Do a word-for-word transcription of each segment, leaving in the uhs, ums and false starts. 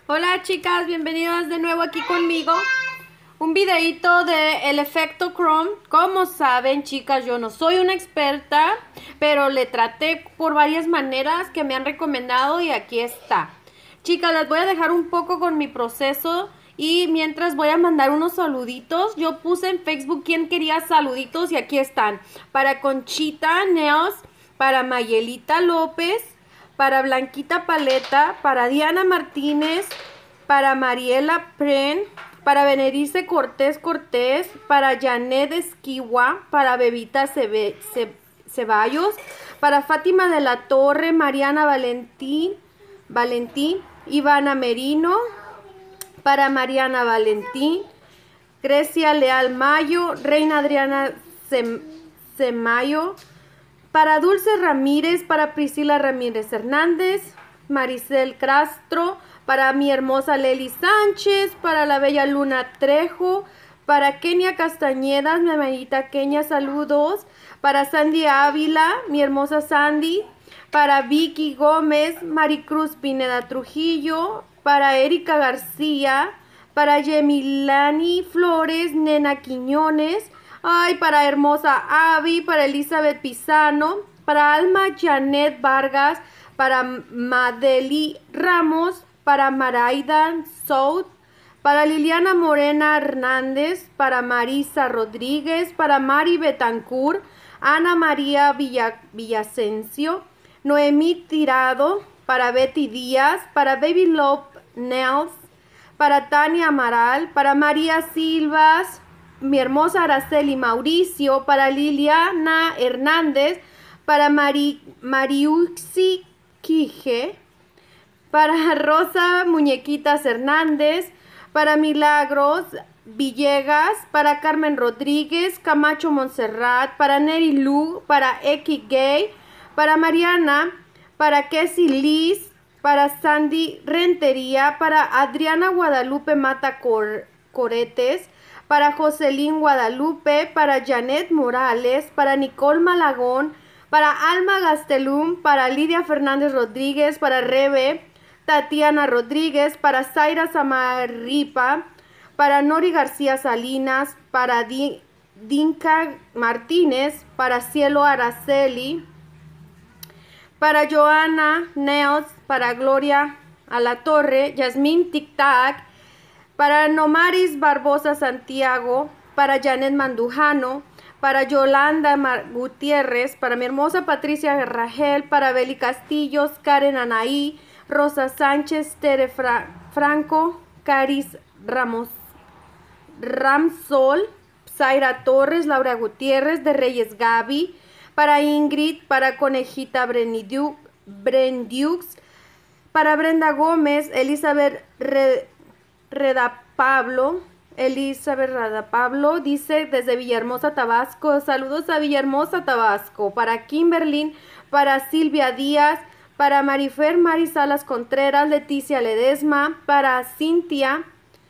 Hola chicas, bienvenidas de nuevo aquí conmigo. Un videito de el efecto Chrome. Como saben chicas, yo no soy una experta, pero le traté por varias maneras que me han recomendado y aquí está. Chicas, les voy a dejar un poco con mi proceso y mientras voy a mandar unos saluditos. Yo puse en Facebook quién quería saluditos y aquí están. Para Conchita Neos, para Mayelita López, para Blanquita Paleta, para Diana Martínez, para Mariela Pren, para Benedice Cortés Cortés, para Janet Esquiwa, para Bebita Cebe Ce Ceballos, para Fátima de la Torre, Mariana Valentín, Valentín, Ivana Merino, para Mariana Valentín, Grecia Leal Mayo, Reina Adriana Semayo, para Dulce Ramírez, para Priscila Ramírez Hernández, Maricel Castro, para mi hermosa Leli Sánchez, para la bella Luna Trejo, para Kenia Castañeda, mi amiguita Kenia, saludos, para Sandy Ávila, mi hermosa Sandy, para Vicky Gómez, Maricruz Pineda Trujillo, para Erika García, para Yemilani Flores, Nena Quiñones, ay, para hermosa Avi, para Elizabeth Pisano, para Alma Janet Vargas, para Madeli Ramos, para Maraidan Sout, para Liliana Morena Hernández, para Marisa Rodríguez, para Mari Betancourt, Ana María Villa, Villasencio, Noemí Tirado, para Betty Díaz, para Baby Love Nels, para Tania Amaral, para María Silvas, mi hermosa Araceli Mauricio, para Liliana Hernández, para Mari, Mariuxi Quije, para Rosa Muñequitas Hernández, para Milagros Villegas, para Carmen Rodríguez, Camacho Montserrat, para Neri Lu, para X Gay, para Mariana, para Kessie Liz, para Sandy Rentería, para Adriana Guadalupe Mata Cor Coretes, para Jocelyn Guadalupe, para Janet Morales, para Nicole Malagón, para Alma Gastelum, para Lidia Fernández Rodríguez, para Rebe, Tatiana Rodríguez, para Zaira Samarripa, para Nori García Salinas, para Di Dinka Martínez, para Cielo Araceli, para Joana Neos, para Gloria Alatorre, Yasmín Tic Tac, para Nomaris Barbosa Santiago, para Janet Mandujano, para Yolanda Mar Gutiérrez, para mi hermosa Patricia Rangel, para Beli Castillos, Karen Anaí, Rosa Sánchez, Tere Fra Franco, Caris Ramos, Ramsol, Zaira Torres, Laura Gutiérrez, de Reyes Gaby, para Ingrid, para Conejita Brendiux, para Brenda Gómez, Elizabeth Re Reda Pablo, Elizabeth Reda Pablo, dice desde Villahermosa, Tabasco, saludos a Villahermosa, Tabasco, para Kimberly, para Silvia Díaz, para Marifer Mari Salas Contreras, Leticia Ledesma, para Cintia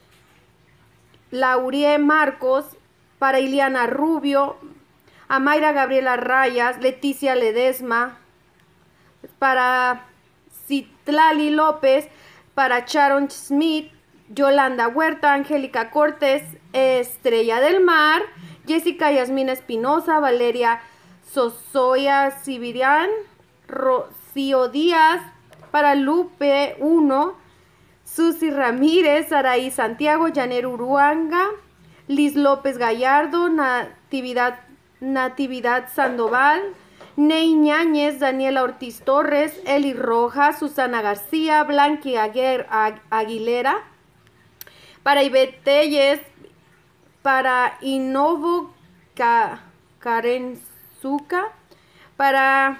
Laurie Marcos, para Iliana Rubio, a Mayra Gabriela Rayas, Leticia Ledesma, para Citlali López, para Sharon Smith, Yolanda Huerta, Angélica Cortés, Estrella del Mar, Jessica Yasmina Espinosa, Valeria Sosoya Sibirian, Rocío Díaz, para Lupe uno, Susi Ramírez, Saraí Santiago, Janer Uruanga, Liz López Gallardo, Natividad, Natividad Sandoval, Ney Ñáñez, Daniela Ortiz Torres, Eli Rojas, Susana García, Blanqui Aguer, Ag, Aguilera, para Ivette Telles, para Inovo Ka, Karenzuka, para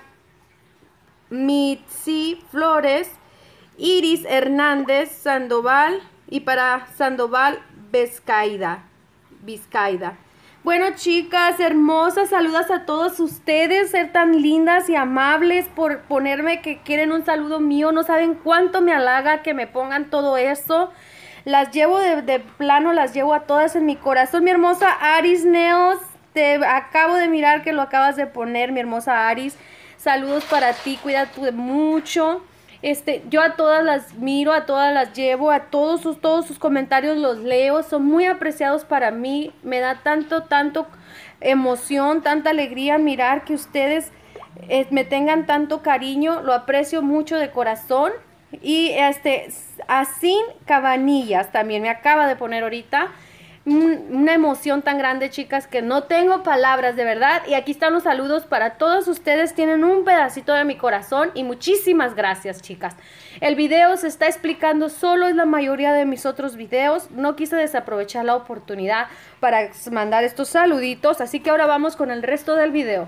Mitzi Flores, Iris Hernández Sandoval y para Sandoval Vizcaída. Vizcaída. Bueno, chicas hermosas, saludos a todos ustedes, ser tan lindas y amables por ponerme que quieren un saludo mío. No saben cuánto me halaga que me pongan todo eso. Las llevo de, de plano, las llevo a todas en mi corazón. Mi hermosa Aris Neos, te acabo de mirar que lo acabas de poner, mi hermosa Aris. Saludos para ti, cuídate mucho. Este, yo a todas las miro, a todas las llevo, a todos sus, todos sus comentarios los leo, son muy apreciados para mí, me da tanto, tanto emoción, tanta alegría mirar que ustedes eh, me tengan tanto cariño, lo aprecio mucho de corazón. Y este, así Cabanillas también me acaba de poner ahorita una emoción tan grande, chicas, que no tengo palabras, de verdad. Y aquí están los saludos para todos ustedes, tienen un pedacito de mi corazón y muchísimas gracias, chicas. El video se está explicando, solo es la mayoría de mis otros videos, no quise desaprovechar la oportunidad para mandar estos saluditos, así que ahora vamos con el resto del video.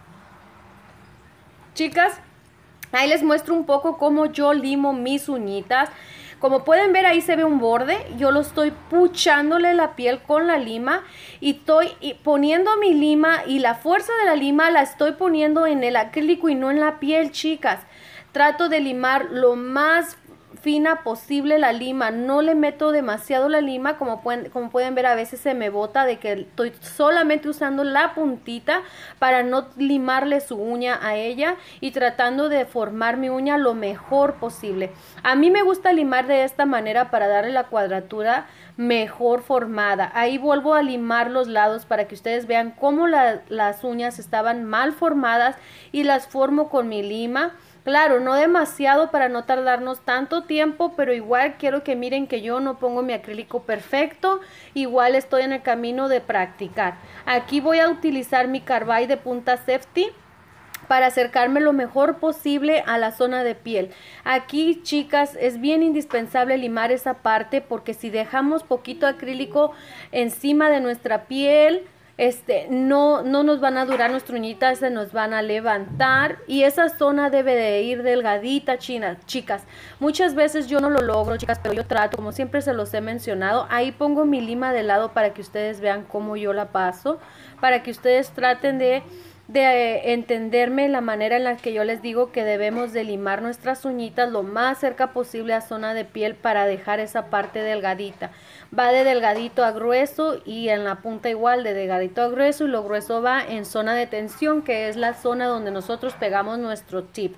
Chicas, ahí les muestro un poco cómo yo limo mis uñitas. Como pueden ver, ahí se ve un borde, yo lo estoy puchándole la piel con la lima y estoy poniendo mi lima, y la fuerza de la lima la estoy poniendo en el acrílico y no en la piel, chicas. Trato de limar lo más fina posible la lima, no le meto demasiado la lima, como pueden, como pueden ver a veces se me bota de que estoy solamente usando la puntita para no limarle su uña a ella y tratando de formar mi uña lo mejor posible. A mí me gusta limar de esta manera para darle la cuadratura mejor formada. Ahí vuelvo a limar los lados para que ustedes vean cómo la, las uñas estaban mal formadas y las formo con mi lima. Claro, no demasiado para no tardarnos tanto tiempo, pero igual quiero que miren que yo no pongo mi acrílico perfecto, igual estoy en el camino de practicar. Aquí voy a utilizar mi Carbide de punta safety para acercarme lo mejor posible a la zona de piel. Aquí, chicas, es bien indispensable limar esa parte, porque si dejamos poquito acrílico encima de nuestra piel, Este, no, no nos van a durar nuestras uñitas, se nos van a levantar, y esa zona debe de ir delgadita, china, chicas. Muchas veces yo no lo logro, chicas, pero yo trato, como siempre se los he mencionado. Ahí pongo mi lima de lado para que ustedes vean cómo yo la paso, para que ustedes traten de de eh, entenderme la manera en la que yo les digo que debemos de limar nuestras uñitas lo más cerca posible a zona de piel para dejar esa parte delgadita. Va de delgadito a grueso, y en la punta igual de delgadito a grueso, y lo grueso va en zona de tensión, que es la zona donde nosotros pegamos nuestro tip.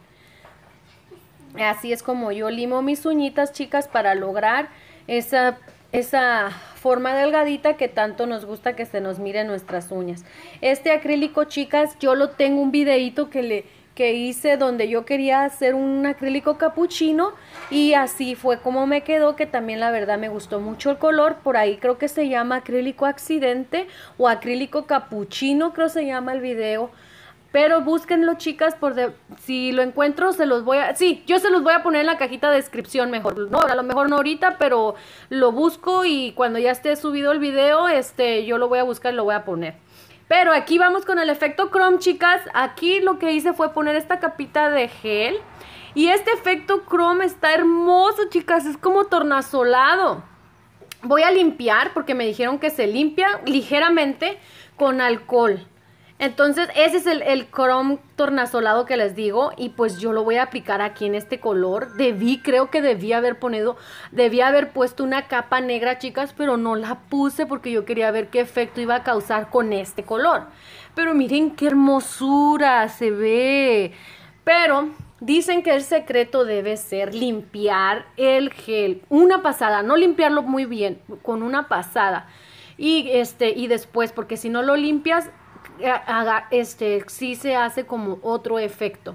Así es como yo limo mis uñitas, chicas, para lograr esa esa forma delgadita que tanto nos gusta que se nos mire nuestras uñas. Este acrílico, chicas, yo lo tengo un videito que le que hice donde yo quería hacer un acrílico capuchino, y así fue como me quedó, que también la verdad me gustó mucho el color. Por ahí creo que se llama acrílico accidente o acrílico capuchino, creo se llama el video. Pero búsquenlo, chicas, por de, si lo encuentro se los voy a... Sí, yo se los voy a poner en la cajita de descripción mejor. No, a lo mejor no ahorita, pero lo busco y cuando ya esté subido el video, este, yo lo voy a buscar y lo voy a poner. Pero aquí vamos con el efecto chrome, chicas. Aquí lo que hice fue poner esta capita de gel. Y este efecto chrome está hermoso, chicas. Es como tornasolado. Voy a limpiar porque me dijeron que se limpia ligeramente con alcohol. Entonces ese es el, el chrome tornasolado que les digo, y pues yo lo voy a aplicar aquí en este color. Debí, creo que debí haber ponido, debí haber puesto una capa negra, chicas, pero no la puse porque yo quería ver qué efecto iba a causar con este color. Pero miren qué hermosura se ve. Pero dicen que el secreto debe ser limpiar el gel una pasada, no limpiarlo muy bien, con una pasada. Y, este, y después, porque si no lo limpias, haga este sí se hace como otro efecto.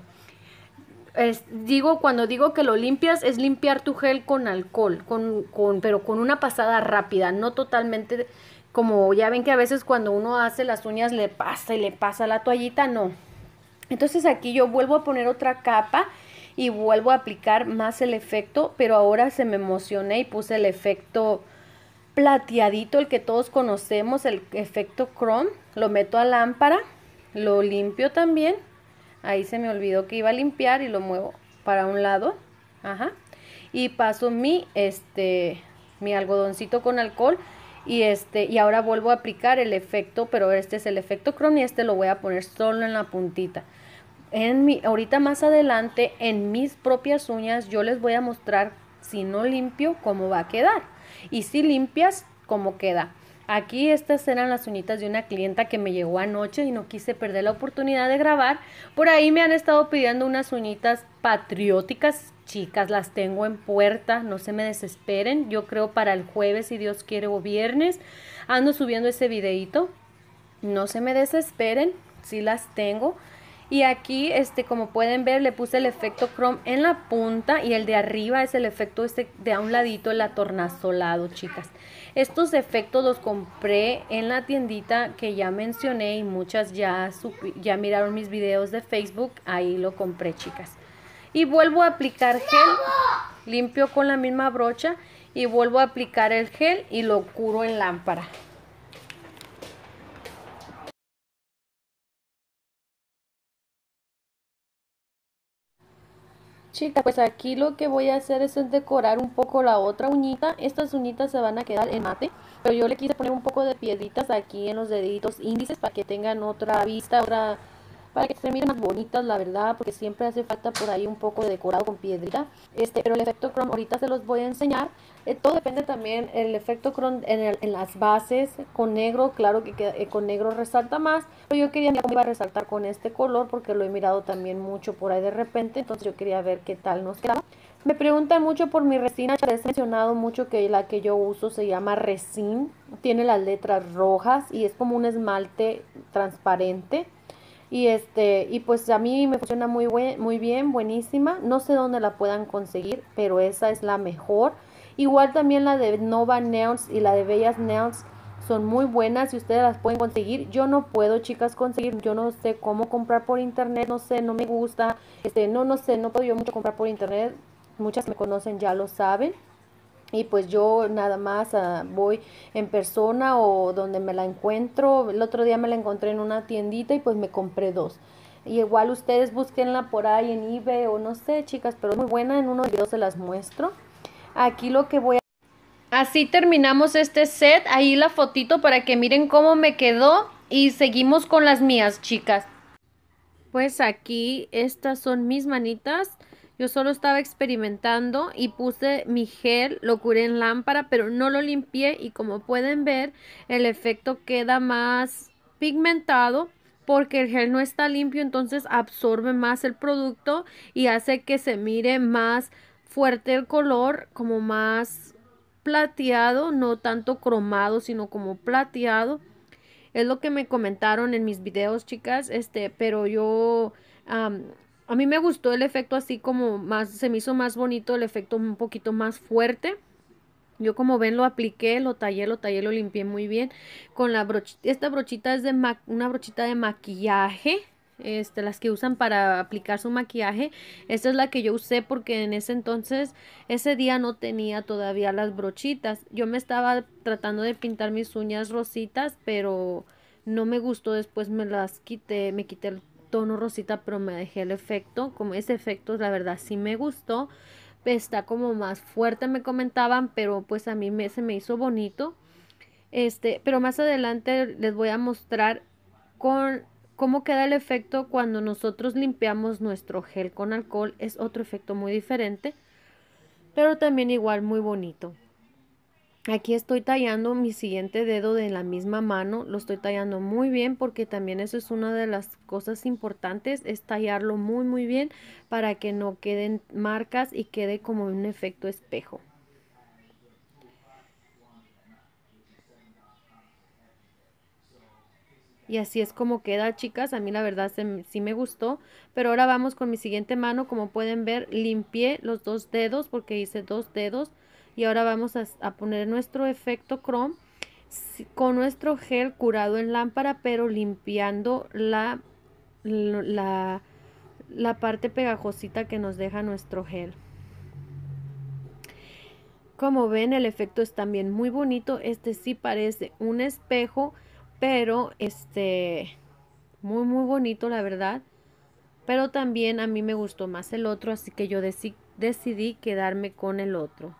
Es, digo, cuando digo que lo limpias, es limpiar tu gel con alcohol, con, con, pero con una pasada rápida, no totalmente, como ya ven que a veces cuando uno hace las uñas le pasa y le pasa la toallita, no. Entonces aquí yo vuelvo a poner otra capa y vuelvo a aplicar más el efecto, pero ahora se me emocioné y puse el efecto plateadito, el que todos conocemos, el efecto chrome. Lo meto a lámpara, lo limpio también. Ahí se me olvidó que iba a limpiar y lo muevo para un lado. Ajá. Y paso mi este mi algodoncito con alcohol, y este y ahora vuelvo a aplicar el efecto, pero este es el efecto chrome y este lo voy a poner solo en la puntita. En mi ahorita más adelante en mis propias uñas yo les voy a mostrar, si no limpio, cómo va a quedar, y si limpias, cómo queda. Aquí estas eran las uñitas de una clienta que me llegó anoche y no quise perder la oportunidad de grabar. Por ahí me han estado pidiendo unas uñitas patrióticas, chicas, las tengo en puerta, no se me desesperen. Yo creo para el jueves, si Dios quiere, o viernes, ando subiendo ese videito. No se me desesperen, sí las tengo. Y aquí, este, como pueden ver, le puse el efecto chrome en la punta y el de arriba es el efecto este de a un ladito, el atornasolado, chicas. Estos efectos los compré en la tiendita que ya mencioné y muchas ya, ya miraron mis videos de Facebook. Ahí lo compré, chicas. Y vuelvo a aplicar gel, limpio con la misma brocha y vuelvo a aplicar el gel y lo curo en lámpara. Chicas, pues aquí lo que voy a hacer es decorar un poco la otra uñita. Estas uñitas se van a quedar en mate, pero yo le quise poner un poco de piedritas aquí en los deditos índices para que tengan otra vista, otra, para que se miren más bonitas, la verdad, porque siempre hace falta por ahí un poco de decorado con piedrita. Este, pero el efecto chrome ahorita se los voy a enseñar. Eh, todo depende también el efecto chrome en, el, en las bases con negro, claro que queda, eh, con negro resalta más, pero yo quería ver cómo iba a resaltar con este color porque lo he mirado también mucho por ahí de repente, entonces yo quería ver qué tal nos quedaba. Me preguntan mucho por mi resina, ya les he mencionado mucho que la que yo uso se llama Resin, tiene las letras rojas y es como un esmalte transparente. Y este, y pues a mí me funciona muy, buen, muy bien, buenísima. No sé dónde la puedan conseguir, pero esa es la mejor. Igual también la de Nova Nails y la de Bellas Nails son muy buenas y ustedes las pueden conseguir. Yo no puedo, chicas, conseguir, yo no sé cómo comprar por internet, no sé, no me gusta, este, no, no sé, no puedo yo mucho comprar por internet. Muchas que me conocen ya lo saben. Y pues yo nada más uh, voy en persona o donde me la encuentro. El otro día me la encontré en una tiendita y pues me compré dos. Y igual ustedes búsquenla por ahí en eBay o no sé, chicas, pero es muy buena. En unos videos se las muestro. Aquí lo que voy a... Así terminamos este set. Ahí la fotito para que miren cómo me quedó. Y seguimos con las mías, chicas. Pues aquí estas son mis manitas. Yo solo estaba experimentando y puse mi gel, lo curé en lámpara, pero no lo limpié y como pueden ver, el efecto queda más pigmentado porque el gel no está limpio, entonces absorbe más el producto y hace que se mire más fuerte el color, como más plateado, no tanto cromado, sino como plateado. Es lo que me comentaron en mis videos, chicas, este, pero yo... Um, a mí me gustó el efecto así como más, se me hizo más bonito el efecto un poquito más fuerte. Yo como ven lo apliqué, lo tallé, lo tallé, lo limpié muy bien. Con la brochita, esta brochita es de una brochita de maquillaje. Este, las que usan para aplicar su maquillaje. Esta es la que yo usé porque en ese entonces, ese día no tenía todavía las brochitas. Yo me estaba tratando de pintar mis uñas rositas, pero no me gustó. Después me las quité, me quité el tono rosita, pero me dejé el efecto. Como ese efecto, la verdad, sí me gustó. Está como más fuerte, me comentaban, pero pues a mí me, se me hizo bonito. Este, pero más adelante les voy a mostrar con cómo queda el efecto cuando nosotros limpiamos nuestro gel con alcohol. Es otro efecto muy diferente, pero también igual muy bonito. Aquí estoy tallando mi siguiente dedo de la misma mano, lo estoy tallando muy bien porque también eso es una de las cosas importantes, es tallarlo muy muy bien para que no queden marcas y quede como un efecto espejo. Y así es como queda, chicas. A mí la verdad se, sí me gustó. Pero ahora vamos con mi siguiente mano. Como pueden ver, limpié los dos dedos porque hice dos dedos. Y ahora vamos a, a poner nuestro efecto chrome con nuestro gel curado en lámpara, pero limpiando la, la, la parte pegajosita que nos deja nuestro gel. Como ven, el efecto es también muy bonito. Este sí parece un espejo, pero este muy muy bonito, la verdad. Pero también a mí me gustó más el otro, así que yo decidí, decidí quedarme con el otro.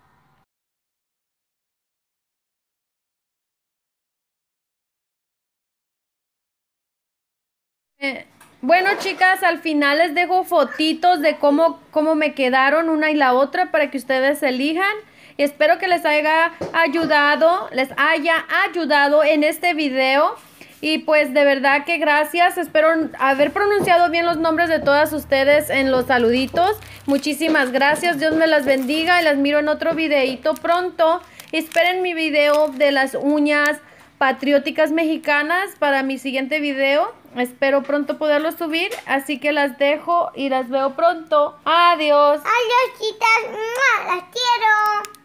Eh, bueno, chicas, al final les dejo fotitos de cómo, cómo me quedaron una y la otra para que ustedes elijan. Y espero que les haya ayudado, les haya ayudado en este video. Y pues de verdad que gracias. Espero haber pronunciado bien los nombres de todas ustedes en los saluditos. Muchísimas gracias. Dios me las bendiga y las miro en otro videito pronto. Esperen mi video de las uñas patrióticas mexicanas para mi siguiente video. Espero pronto poderlo subir. Así que las dejo y las veo pronto. Adiós. Adiós, chicas. Las quiero.